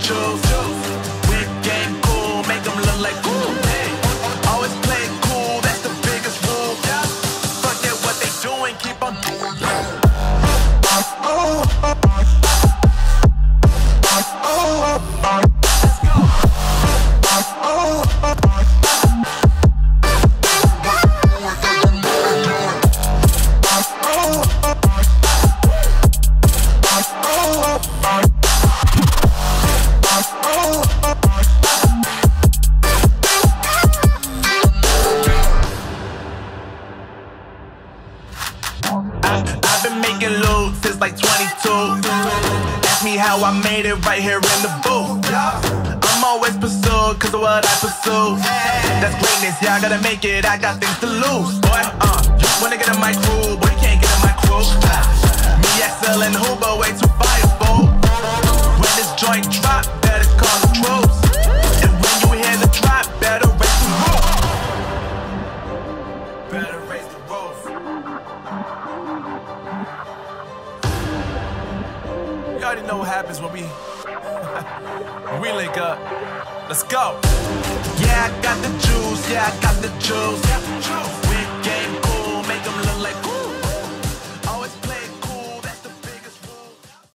juice. We game cool, make them look like cool. Always play it cool, that's the biggest rule. Forget what they doing, keep on doing. I've been making loot since like 22. Ask me how I made it right here in the booth. I'm always pursued cause of what I pursue. That's greatness, yeah, I gotta make it, I got things to lose. Boy, wanna get in my crew, but you can't get in my crew. Me, XL and Huber, way too fireable. When this joint drop, better call the troops. And when you hear the drop, better raise the roof. Better raise the roof. You already know what happens when we link up. Let's go. Yeah, I got the juice. Yeah, I got the juice.